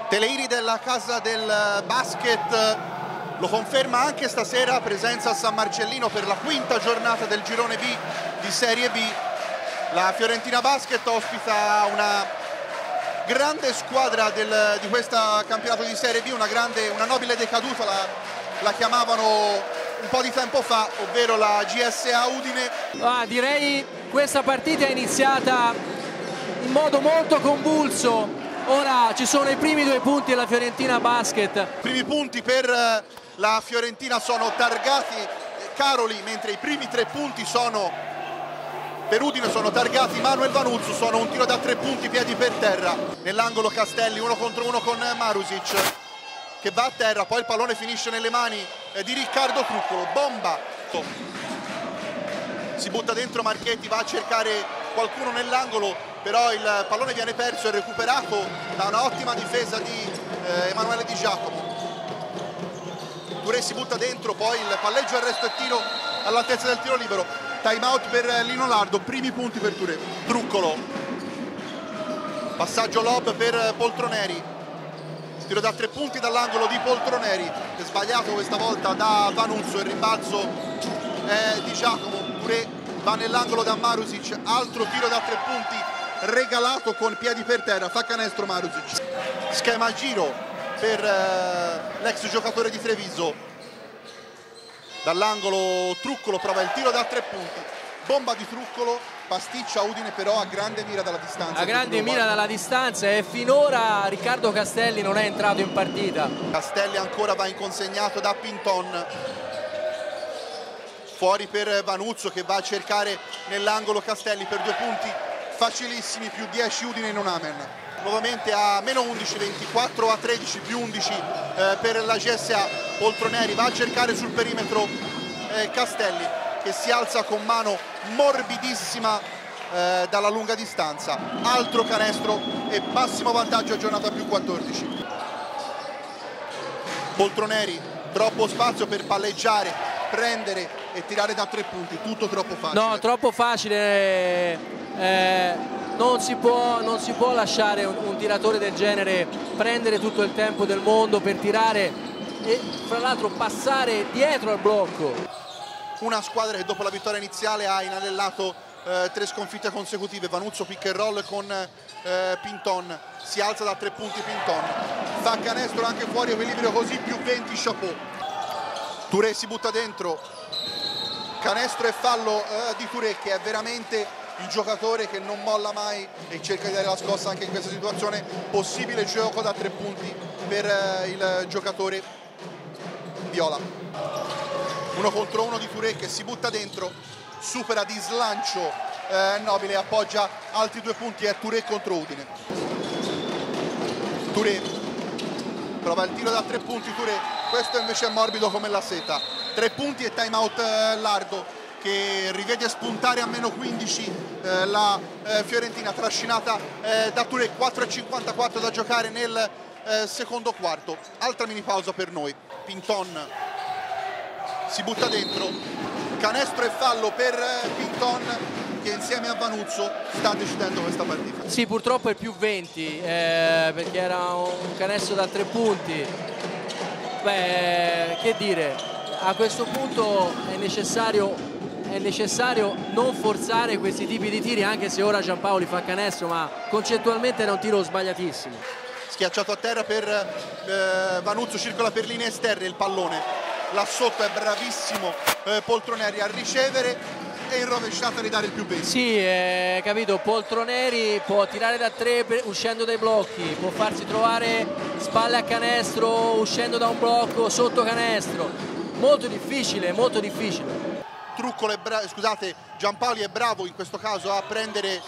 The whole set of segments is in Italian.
Teleiri della casa del basket lo conferma anche stasera, presenza a San Marcellino per la quinta giornata del girone B di Serie B. La Fiorentina Basket ospita una grande squadra di questo campionato di Serie B, una nobile decaduta, la chiamavano un po' di tempo fa, ovvero la GSA Udine. Direi questa partita è iniziata in modo molto convulso. Ora ci sono i primi 2 punti della Fiorentina Basket. I primi punti per la Fiorentina sono targati Caroli, mentre i primi 3 punti per Udine sono targati Manuel Vanuzzo, sono un tiro da 3 punti, piedi per terra. Nell'angolo Castelli, 1 contro 1 con Marusic, che va a terra, poi il pallone finisce nelle mani di Riccardo Truccolo. Bomba! Si butta dentro Marchetti, va a cercare qualcuno nell'angolo, però il pallone viene perso e recuperato da un'ottima difesa di Emanuele Di Giacomo. Touré si butta dentro, poi il palleggio, arresto e tiro all'altezza del tiro libero. Time out per Lino Lardo, primi punti per Touré. Truccolo, passaggio lob per Poltroneri, tiro da 3 punti dall'angolo di Poltroneri, è sbagliato questa volta da Vanuzzo, il rimbalzo è Di Giacomo. Touré va nell'angolo da Marusic, altro tiro da 3 punti regalato con piedi per terra, fa canestro Marusic. Schema a giro per l'ex giocatore di Treviso, dall'angolo Truccolo prova il tiro da 3 punti, bomba di Truccolo, pasticcia Udine però a grande mira dalla distanza. A grande mira dalla distanza, e finora Riccardo Castelli non è entrato in partita. Castelli ancora va inconsegnato da Pinton, fuori per Vanuzzo che va a cercare nell'angolo Castelli per 2 punti facilissimi, più 10 Udine in un amen. Nuovamente a meno 11, 24 a 13, più 11 per la GSA. Poltroneri va a cercare sul perimetro Castelli, che si alza con mano morbidissima dalla lunga distanza. Altro canestro e massimo vantaggio a giornata più 14. Poltroneri, troppo spazio per palleggiare, prendere e tirare da 3 punti, tutto troppo facile. No, troppo facile. Non si può lasciare un tiratore del genere prendere tutto il tempo del mondo per tirare e fra l'altro passare dietro al blocco. Una squadra che dopo la vittoria iniziale ha inanellato 3 sconfitte consecutive. Vanuzzo pick and roll con Pinton, si alza da 3 punti Pinton, fa canestro anche fuori, equilibrio così, più 20 chapeau. Touré si butta dentro, canestro e fallo di Touré, che è veramente il giocatore che non molla mai e cerca di dare la scossa anche in questa situazione. Possibile gioco da 3 punti per il giocatore viola. 1 contro 1 di Touré, che si butta dentro, supera di slancio Nobile, appoggia altri 2 punti. È Touré contro Udine. Touré prova il tiro da 3 punti, Touré, questo invece è morbido come la seta. 3 punti e time out Lardo, che rivede spuntare a meno 15 la Fiorentina, trascinata da Touré. 4,54 da giocare nel secondo quarto. Altra mini pausa per noi. Pinton si butta dentro, canestro e fallo per Pinton, che insieme a Vanuzzo sta decidendo questa partita. Sì, purtroppo è più 20 perché era un canestro da 3 punti. Beh, che dire, a questo punto è necessario non forzare questi tipi di tiri, anche se ora Giampaoli fa canestro, ma concettualmente era un tiro sbagliatissimo. Schiacciato a terra per Vanuzzo, circola per linee esterne il pallone, là sotto è bravissimo Poltroneri a ricevere e in rovesciata a ridare il più 20. Sì, capito, Poltroneri può tirare da 3 uscendo dai blocchi, può farsi trovare spalle a canestro uscendo da un blocco sotto canestro, molto difficile, molto difficile. Truccolo Giampaoli è bravo in questo caso a prendere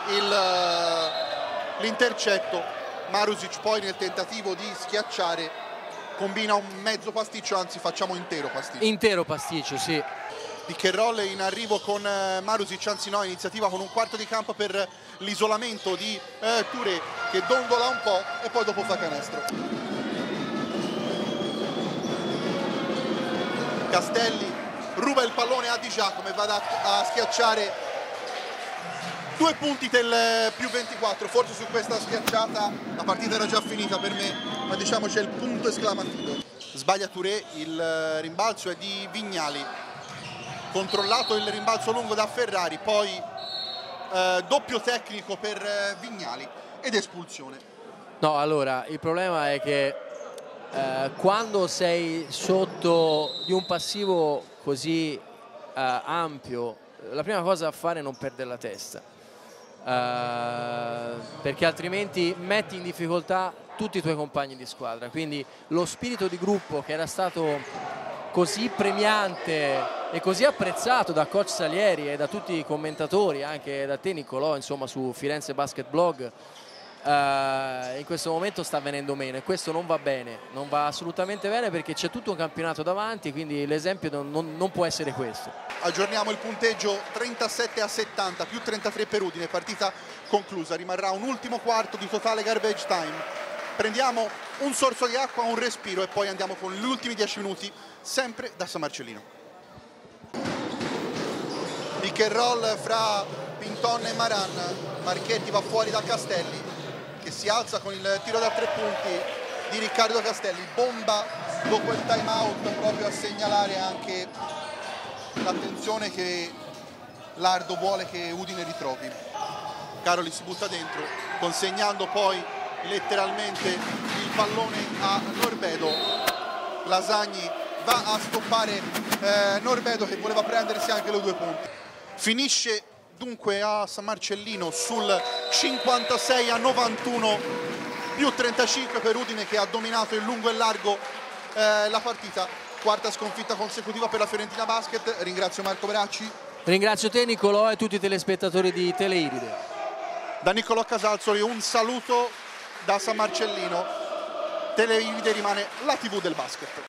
l'intercetto. Marusic poi nel tentativo di schiacciare combina un mezzo pasticcio, anzi facciamo intero pasticcio. Intero pasticcio, sì. Pick and roll in arrivo con Marusic, anzi no, iniziativa con un quarto di campo per l'isolamento di Touré, che dondola un po' e poi dopo fa canestro. Castelli ruba il pallone a Di Giacomo e va a schiacciare 2 punti del più 24. Forse su questa schiacciata la partita era già finita per me, ma diciamo c'è il punto esclamativo. Sbaglia Touré, il rimbalzo è di Vignali, controllato il rimbalzo lungo da Ferrari, poi doppio tecnico per Vignali ed espulsione. No, allora il problema è che quando sei sotto di un passivo così ampio, la prima cosa da fare è non perdere la testa, perché altrimenti metti in difficoltà tutti i tuoi compagni di squadra. Quindi lo spirito di gruppo che era stato così premiante e così apprezzato da coach Salieri e da tutti i commentatori, anche da te Niccolò, insomma, su Firenze Basket Blog, in questo momento sta venendo meno, e questo non va bene, non va assolutamente bene, perché c'è tutto un campionato davanti, quindi l'esempio non può essere questo. Aggiorniamo il punteggio: 37-70, più 33 per Udine, partita conclusa. Rimarrà un ultimo quarto di totale garbage time. Prendiamo un sorso di acqua, un respiro e poi andiamo con gli ultimi 10 minuti sempre da San Marcellino. Pick and roll fra Pinton e Maran. Marchetti va fuori da Castelli, che si alza con il tiro da 3 punti di Riccardo Castelli. Bomba dopo il time out, proprio a segnalare anche l'attenzione che Lardo vuole che Udine ritrovi. Caroli si butta dentro, consegnando poi letteralmente il pallone a Norbedo. Lasagni va a stoppare Norbedo, che voleva prendersi anche lui 2 punti. Finisce dunque a San Marcellino sul 56-91, più 35 per Udine, che ha dominato in lungo e largo la partita. Quarta sconfitta consecutiva per la Fiorentina Basket. Ringrazio Marco Bracci. Ringrazio te Niccolò e tutti i telespettatori di Teleiride. Da Niccolò Casalzoli un saluto da San Marcellino. Teleiride rimane la TV del basket.